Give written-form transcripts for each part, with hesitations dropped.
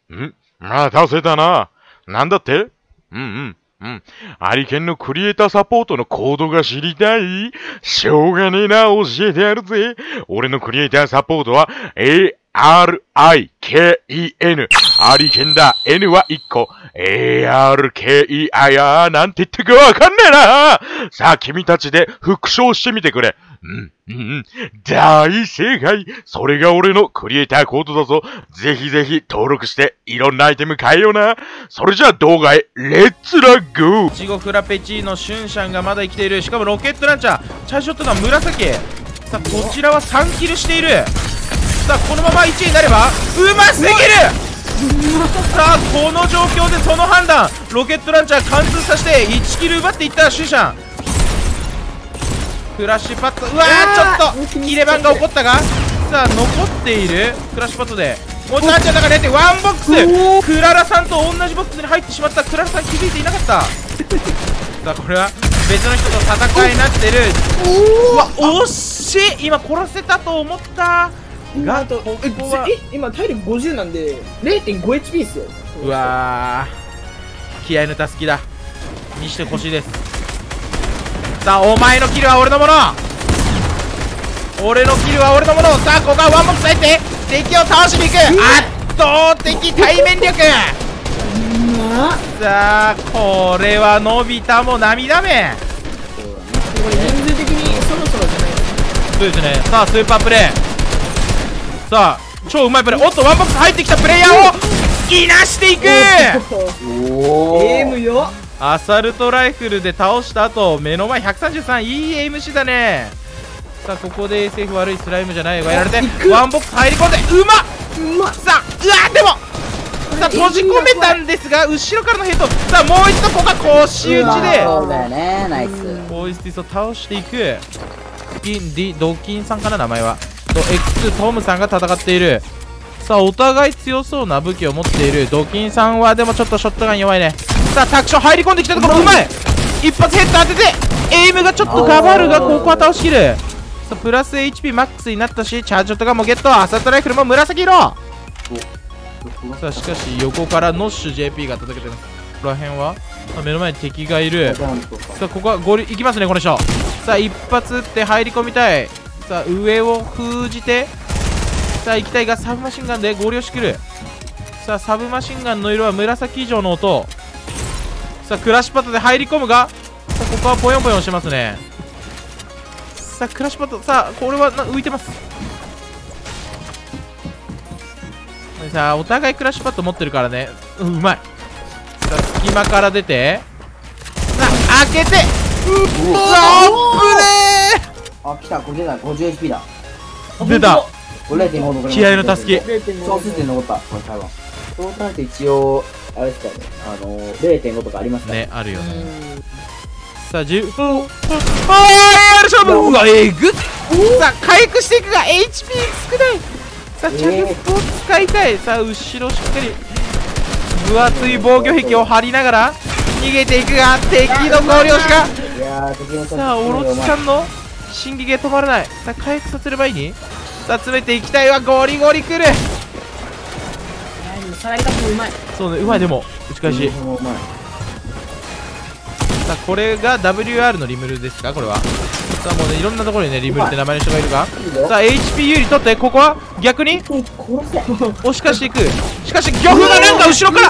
あ、倒せたな。なんだって？アリケンのクリエイターサポートのコードが知りたい？しょうがねえな、教えてやるぜ。俺のクリエイターサポートは ARIKEN。アリケンだ。N は1個。ARKEI なんて言ってかわかんねえな。さあ、君たちで復唱してみてくれ。大正解。それが俺のクリエイターコードだぞ。ぜひぜひ登録していろんなアイテム買えよな。それじゃあ動画へレッツラゴー。 いちごフラペチーノシュンシャンがまだ生きている。しかもロケットランチャーチャージショットが紫。さあこちらは3キルしている。さあこのまま1位になればうますぎる。さあこの状況でその判断、ロケットランチャー貫通させて1キル奪っていったシュンシャン。クラッシュパッド、うわーちょっと切れ番が起こったが、さあ残っているクラッシュパッドでもう一度ランチャーだから出てワンボックス。クララさんと同じボックスに入ってしまった。クララさん気づいていなかった。さあこれは別の人と戦いになってる。うわ惜しい。今殺せたと思ったが、ここは今体力50なんで 0.5HP ですよ。 うわー気合いのたすきだ。にしてほしいです。さあお前のキルは俺のもの。俺のキルは俺のもの。さあここはワンボックス入って敵を倒しに行く。圧倒的対面力。さあこれはのび太も涙目。 これ人数的にそろそろじゃないですか。 そうですね。さあスーパープレイ。さあ超うまいプレイ。おっとワンボックス入ってきたプレイヤーをいなしていく。 エイムよ。 アサルトライフルで倒した後目の前133。いいエイムシだね。さあここで SF 悪いスライムじゃないがやられてワンボックス入り込んでうまっ。さあうわでもさあ閉じ込めたんですが後ろからのヘッド。さあもう一度ここは腰打ちでそうだよね。ナイス。 ボイスティスを倒していく。ドッキンさんかな名前はと X トムさんが戦っている。さあお互い強そうな武器を持っている。ドキンさんはでもちょっとショットガン弱いね。さあタクション入り込んできたところうまい。一発ヘッド当ててエイムがちょっとガバるがここは倒しきる。さあプラス HP マックスになったしチャージショットガンもゲット。アサルトライフルも紫色。さあしかし横からノッシュ JP が叩けてます。ここら辺は目の前に敵がいる。さあここはゴールいきますねこの人。さあ一発撃って入り込みたい。さあ上を封じてさあ行きたいがサブマシンガンで合流してくる。さあサブマシンガンの色は紫以上の音。さあクラッシュパッドで入り込むがさあここはポヨンポヨンしてますね。さあクラッシュパッドさあこれは浮いてます。さあお互いクラッシュパッド持ってるからね。うまい。さあ隙間から出てさあ開けてうわっぶねあ、来た。これ出た。50HP だ。 ー出た。 0.5 気合のたすき。 小数点残った。これ台湾。そう考えて一応あれですかね。0.5とかありますかね。あるよね。さあ10。ああ勝負。うわえぐっ。さあ回復していくが HP 少ない。さあ着陸を使いたい。さあ後ろしっかり分厚い防御壁を張りながら逃げていくが敵の合流しが。さあオロチちゃんの進撃が止まらない。さあ回復させる前にさあ詰めていきたいわ。ゴリゴリくる。 さらい方もうまい。 そうねうまい。でも打ち返し。さあこれが WR のリムルですかこれは。さあもうねいろんなところにねリムルって名前の人がいるがさあ HP 有利取ってここは逆に押し返していく。しかし漁夫がなんか後ろから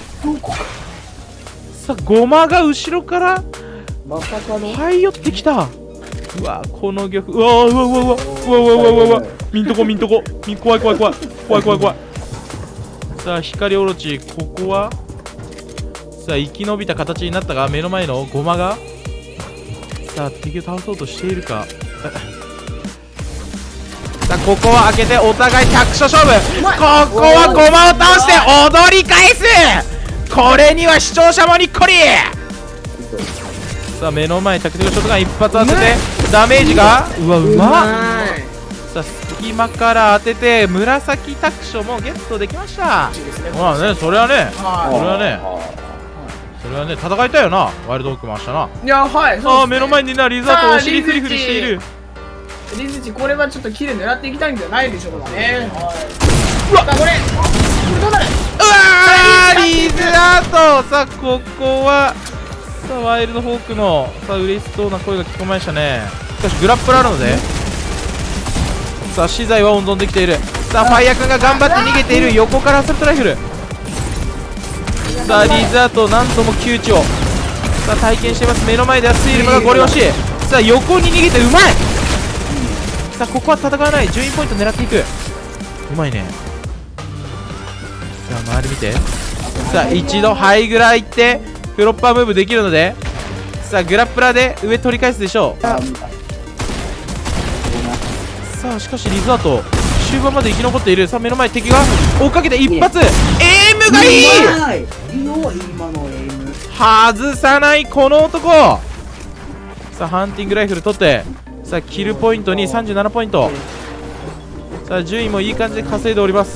さあゴマが後ろから這い寄ってきた。うわこの漁夫うわうわうわうわうわうわうわうわミントコミントコ怖い怖い怖い怖い怖い怖い。さあ光オロチここはさあ生き延びた形になったが目の前のゴマがさあ敵を倒そうとしているか。さあここは開けてお互い100所勝負。ここはゴマを倒して踊り返す。これには視聴者もにっこり。さあ目の前タクティカルショットガン一発当ててダメージがうわうまっ。さあ隙間から当てて紫タクショもゲットできました。まあねそれはねそれはね戦いたいよな。ワイルドオーク回したな。 いやはい。 ああ目の前になリザートお尻フリフリしている。 リズチこれはちょっとキル狙っていきたいんじゃないでしょうかね。うわこれどうなる。 うわさあここはさあワイルドホークのさあ嬉しそうな声が聞こえましたね。しかしグラップルあるので、さあ資材は温存できている。さあファイヤー君が頑張って逃げている。横からアサルトライフル。さあリザート何度も窮地をさあ体験しています。目の前ではスイルムがご利用し、さあ横に逃げてうまい。さあここは戦わない。順位ポイント狙っていく。うまいね。さあ周り見て。さあ一度ハイグラ行ってフロッパームーブできるので、さあグラップラーで上取り返すでしょう。さあしかしリザート終盤まで生き残っている。さあ目の前敵が追っかけて一発。エイムがいい。 今のエイム外さないこの男。さあハンティングライフル取って、さあキルポイントに37ポイント。さあ順位もいい感じで稼いでおります。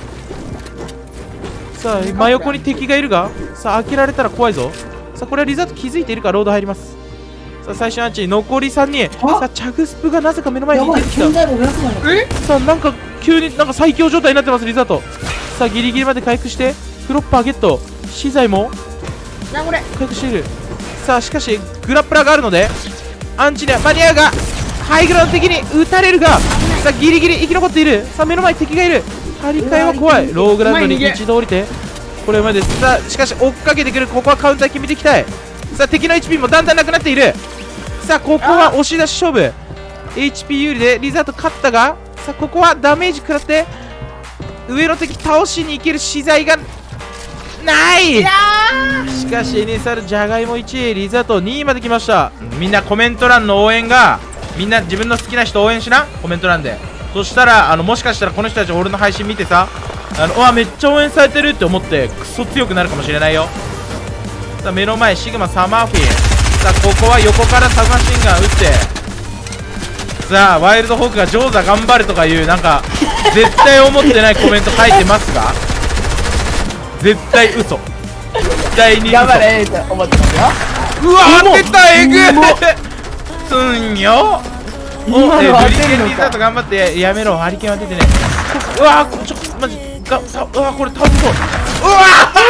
さあ真横に敵がいるが、さあ開けられたら怖いぞ。さあこれはリザート気づいているか。ロード入ります。さあ最終アンチ残り3人。さあチャグスプがなぜか目の前に出てきた。さあなんか急になんか最強状態になってますリザート。さあギリギリまで回復してフロッパーゲット。資材も回復している。さあしかしグラップラーがあるのでアンチには間に合うが、ハイグラの敵に撃たれるが、さあギリギリ生き残っている。さあ目の前に敵がいる。張り替えは怖い。ローグランドに一度降りてこれまで。さあしかし追っかけてくる。ここはカウンター決めていきたい。さあ敵の HP もだんだんなくなっている。さあここは押し出し勝負。 HP 有利でリザート勝ったが、さあここはダメージ食らって上の敵倒しに行ける資材がない。しかし NSR ジャガイモ1位リザート2位まで来ました。みんなコメント欄の応援が、みんな自分の好きな人応援しな、コメント欄で。そしたらもしかしたらこの人たち俺の配信見てさ、うわめっちゃ応援されてるって思ってクソ強くなるかもしれないよ。さあ目の前シグマサマーフィン。さあここは横からサブマシンガン撃って、さあワイルドホークがジョーザ頑張れとかいうなんか絶対思ってないコメント書いてますが、絶対嘘、絶対に嘘。 頑張れって思ってますよ。 うわ当てた。エグすんよ。おブリケンリザート頑張ってやめろ。ハリケーンは出てね。うわちょマジがうわこれ倒せそう。うわ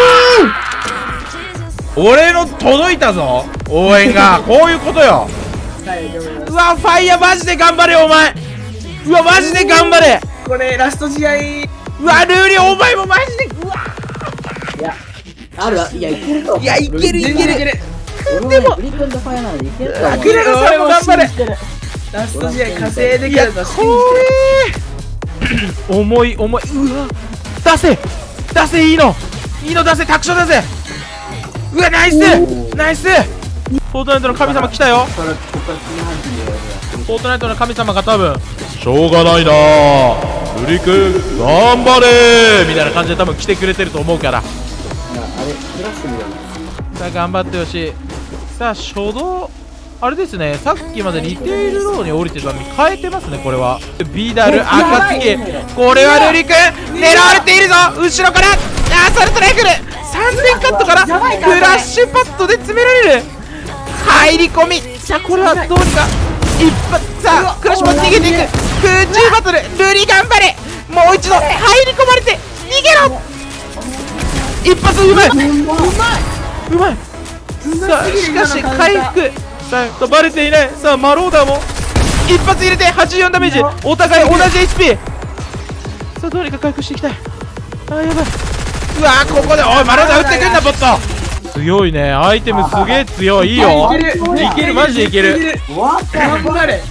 俺の届いたぞ応援が。こういうことよ。うわファイヤーマジで頑張れお前。うわマジで頑張れ。 これラスト試合。 うわルーリーお前もマジで。うわいやあるわ。いやいけると。 いやいけるいける。 でもブリコンとファイアなのでいけると思う。 クララさんも頑張れ。 ラスト試合稼いでいやくるとこれ重い重い。うわ出せ出せ。いいのいいの出せ。タクション出せ。うわナイスナイス。フォートナイトの神様来たよ。フォートナイトの神様が多分しょうがないなウリ君頑張れみたいな感じで多分来てくれてると思うから、 あれクラッシュみたいな。 さあ頑張ってほしい。さあ初動あれですね、さっきまでリテイルローに降りてたのに変えてますね。これはビダル暁。これはルリ君狙われているぞ後ろから。アサルトライフル3000カットからフラッシュパッドで詰められる。入り込み。さあこれはどうにか一発。さあクラッシュパッド逃げていく。空中バトルルリ頑張れ。もう一度入り込まれて逃げろ。一発うまいうまい。さあしかし回復。さあバレていない。さあマローダーも一発入れて84ダメージ。お互い同じ HP。さあどうにか回復していきたい。あーやばい。うわーここでおいマローダー撃ってくんなボット。強いねアイテムすげえ強い。いいよいけるマジでいける。 頑張れ。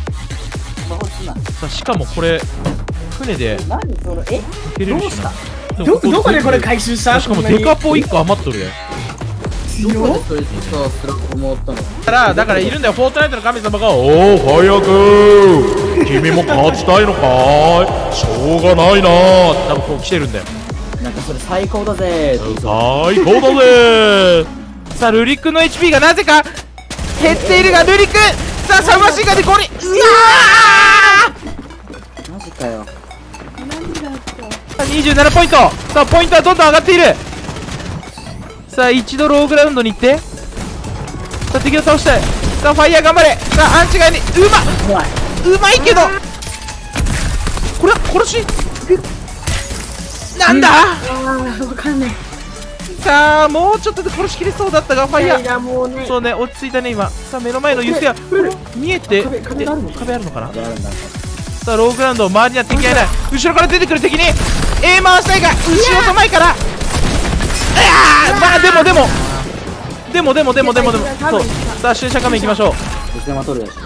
さあしかもこれ船で何それいけれるしな。 どこでこれ回収した？ しかもデカポ1個余っとるで。 どこでそれさスラックもらったの。 だからいるんだよフォートナイトの神様が。おおファイヤー君君も勝ちたいのかーい。しょうがないなーって多分こう来てるんだよ。 なんかそれ最高だぜー。 最高だぜー。さあルリ君の HP がなぜか減っているがルリ君。さあサブマシンガンでゴリ。うわーマジかよ。 27ポイント。さあポイントはどんどん上がっている。さあ一度ローグラウンドに行って、さあ敵を倒したい。さあファイヤー頑張れ。さあアンチ側にうまいけどこれは殺しなんだ。 わかんない。 さあもうちょっとで殺しきれそうだったがファイヤーがもうね、 そうね、落ち着いたね今。さあ目の前のユスヤ見えて、 壁があるの壁あるのかな。 あるんだ。 さあローグラウンド、周りには敵がいない。後ろから出てくる敵に回したいが、後ろと前から。まあでもそう。さあ瞬射仮面いきましょう。 いつでも取るでしょ。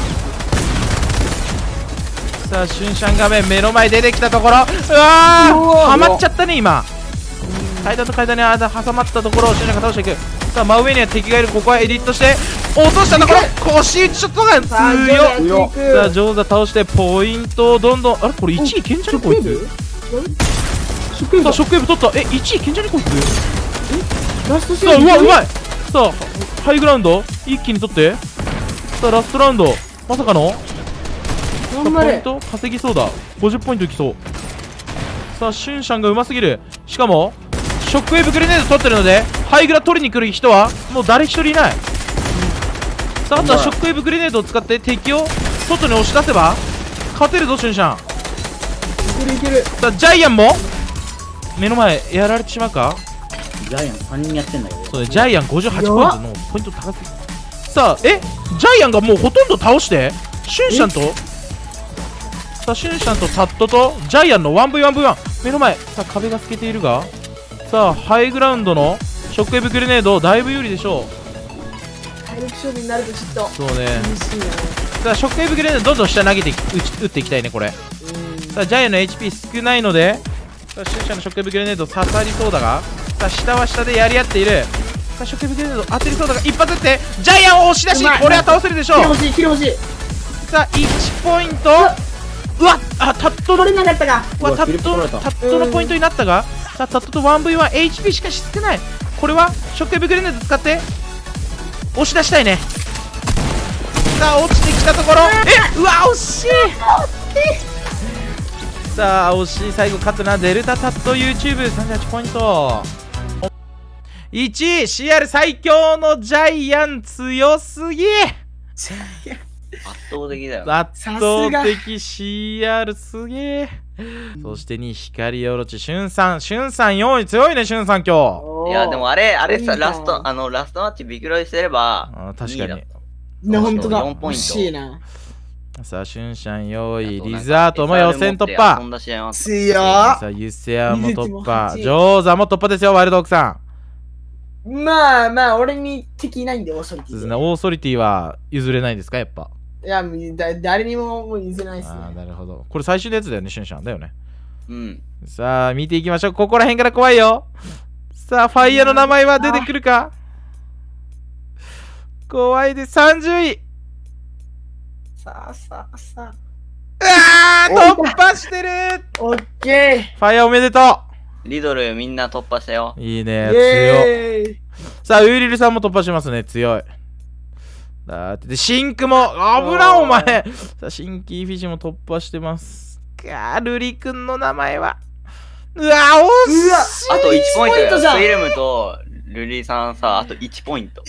さあ瞬射仮面目の前出てきたところ、はまっちゃったね今。階段と階段に挟まったところを瞬射が倒していく。さあ真上には敵がいる。ここはエディットして落としたところ、腰打ちショットガン強っ。さあジョーザ倒してポイントをどんどん、あれこれ1位いけんじゃねこいつ。さあショックウェーブ取った。1位いけんじゃねこいつ。 ラストシさあーンうまい。さあハイグラウンド一気に取って。さあラストラウンドまさかの頑張れ。 ポイント稼ぎそうだ。50ポイントいきそう。さあシュンシャンがうますぎる。しかもショックウェーブグレネード取ってるのでハイグラ取りに来る人はもう誰一人いない。さああとはショックウェーブグレネードを使って敵を外に押し出せば勝てるぞシュンシャン。 いけるいける。 さあジャイアンも目の前やられてしまうか。 ジャイアン3人やってんだけど。 そうね、ジャイアン58ポイントのポイント高すぎる。さあジャイアンがもうほとんど倒してシュンシャンとさあシュンシャンとタットとジャイアンの 1v1v1 目の前。さあ壁が透けているが、さあハイグラウンドのショックウェーブグレネードだいぶ有利でしょう。 体力勝負になるとちょっとそうね。 厳しいな。 さあショックウェーブグレネードどんどん下投げて打っていきたいねこれ。さあジャイアンの HP 少ないので、さあシュンシャンのショックウェーブグレネード刺さりそうだが、さあ下は下でやり合っている。さあショックウェーブグレネード当てりそうだが一発撃ってジャイアンを押し出し、これは倒せるでしょう。 切れ欲しい。 さあ1ポイント。うわっタットの取れなかったか。 タットのポイントになったが、さあタットと 1v1HP しか少ない。これはショックウェーブグレネード使って押し出したいね。さあ落ちてきたところ、うわ惜しい。さあ惜しい。最後勝ったのはデルタタット YouTube38 ポイント。1位 CR 最強のジャイアン強すぎ。 圧倒的だよ。 圧倒的 CR すげえ。そして2位光オロチシュンさん4位強いね。シュンさん今日。 いやでもあれさ、 いいラストマッチビクロイしてれば確かに。 ね、ほんとだ。 4ポイント欲しいな。 さあシュンシャン4位リザートも予選突破。 強っ。 さあユセアも突破。ジョーザも突破ですよ。ワイルドオークさん。 まあまあ、俺に敵いないんで、オーソリティで。 そうですね。オーソリティは譲れないんですかやっぱ。 いや、誰にももう譲れないっすね。 なるほど。これ最終のやつだよね。シュンシャンだよね。 うん。 さあ見ていきましょう。ここら辺から怖いよ。さあファイヤーの名前は出てくるか。怖いで30位。 さあさあさ突破してる。 あ。オッケファイヤーおめでとリドルみんな突破したよ。 う。いいね。 ー。イ強い。 エーイ。 さあウーリルさんも突破しますね。強い。だってでシンクも危なお前。さあシンキーフィッシュも突破してます。ルリ君の名前は惜しい。 あと1ポイントよ。 じゃん。 フィルムとルリさんさ、あと1ポイント。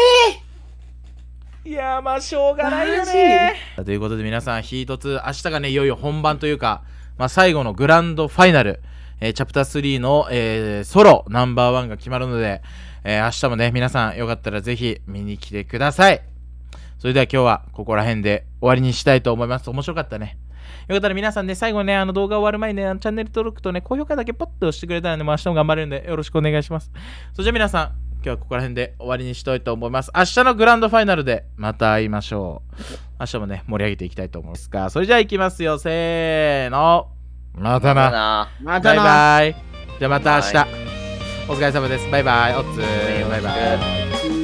いやまあしょうがないよね。ということで皆さんヒート2明日がねいよいよ本番というか、まあ、最後のグランドファイナル、チャプター3の、ソロナンバーワンが決まるので、明日もね皆さんよかったらぜひ見に来てください。それでは今日はここら辺で終わりにしたいと思います。面白かったね。よかったら皆さんね最後ね動画終わる前にねチャンネル登録とね高評価だけポッと押してくれたらねもう明日も頑張れるんでよろしくお願いします。それじゃあ皆さん今日はここら辺で終わりにしたいと思います。明日のグランドファイナルでまた会いましょう。明日もね盛り上げていきたいと思いますが、それじゃあいきますよ。せーのまたな。バイバイ。じゃあまた明日お疲れ様です。バイバイ。おつーバイバイ。